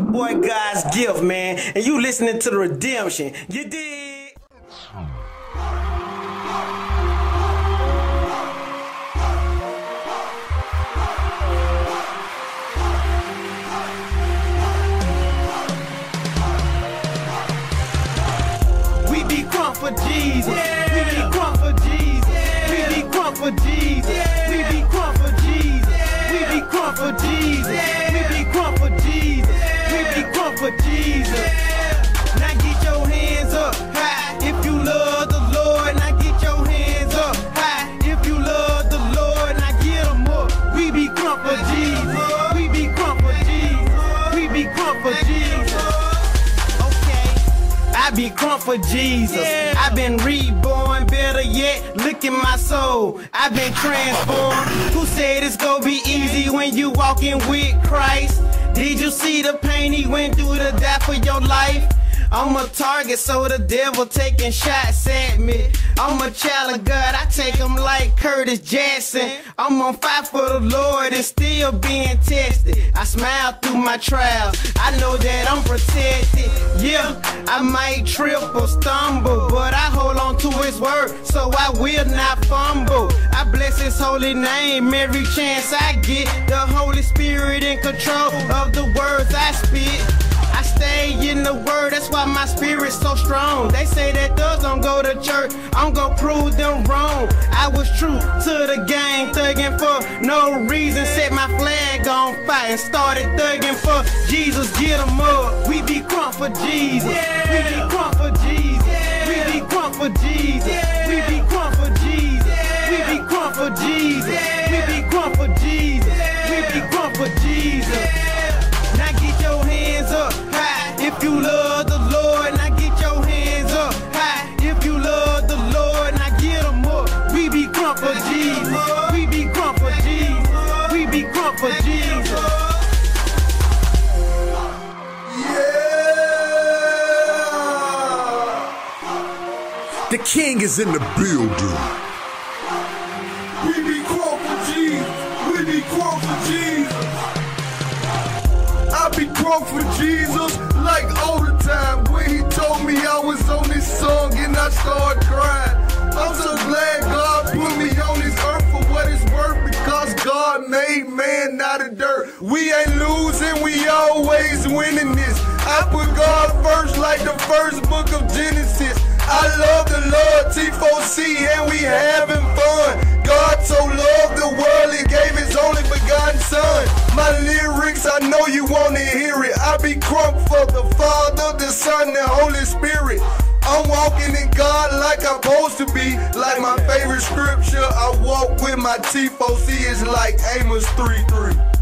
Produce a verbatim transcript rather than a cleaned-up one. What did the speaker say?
boy God's gift, man, and you listening to The Redemption. You dig? We be crunk for Jesus. Yeah. We be crunk for Jesus. Yeah. We be crunk for Jesus. Yeah. We be crunk for Jesus. Yeah. We be crunk for Jesus. Yeah. We be crunk for Jesus. Yeah. We be crunk for Jesus. Yeah. Now get your hands up high if you love the Lord. Now get your hands up high if you love the Lord. Now get them up. We be crunk for Jesus. We be crunk for Jesus. We be crunk for Jesus. I be crunk for Jesus. Yeah. I been reborn, better yet, look at my soul. I been transformed. Who said it's gonna be easy when you walking with Christ? Did you see the pain he went through to die for your life? I'm a target, so the devil taking shots at me. I'm a child of God, I take him like Curtis Jackson. I'm on fire for the Lord and still being tested. I smile through my trials, I know that I'm protected. Yeah, I might trip or stumble, but I hold on to his word, so I will not fumble. I bless his holy name every chance I get. The Holy Spirit in control of the words I spit. I stay in the word, that's why my spirit's so strong. They say that thugs don't go to church, I'm gonna prove them wrong. I was true to the game, thugging for no reason. Set my flag on fire and started thugging for Jesus. Get them up, we be crunk for Jesus. Yeah. We be crunk for Jesus. Yeah. We be crunk for Jesus. Yeah. We be crunk for Jesus. Yeah. We be crunk for Jesus. Yeah. We be crunk for Jesus. Yeah. We be crunk for Jesus. Yeah. Now get your hands up high if you love the Lord. Now get your hands up high if you love the Lord. Now get them up. We be crunk for Jesus. We be crunk for Jesus. We be crunk for Jesus. The king is in the building. We be crunk for Jesus. We be crunk for Jesus. I be crunk for Jesus like all the time. When he told me I was on this song and I started crying. I'm so glad God put me on this earth for what it's worth, because God made man out of dirt. We ain't losing, we always winning this. I put God first like the first book of Genesis. I love the Lord, T four C, and we having fun. God so loved the world, he gave his only begotten son. My lyrics, I know you want to hear it. I be crunk for the Father, the Son, the Holy Spirit. I'm walking in God like I'm supposed to be. Like my favorite scripture, I walk with my T four C, it's like Amos three three.